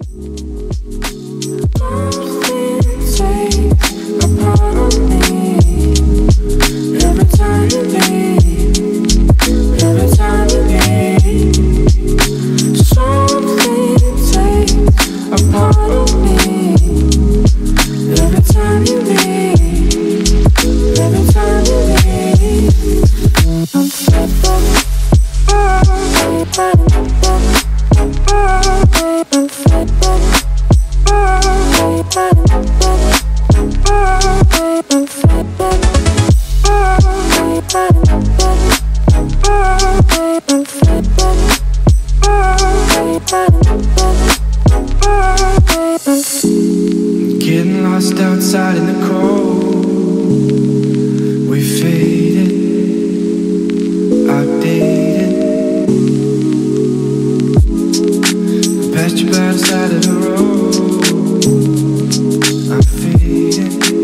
Getting lost outside in the cold. We faded, outdated. Passed you by the side of the road. I'm fading.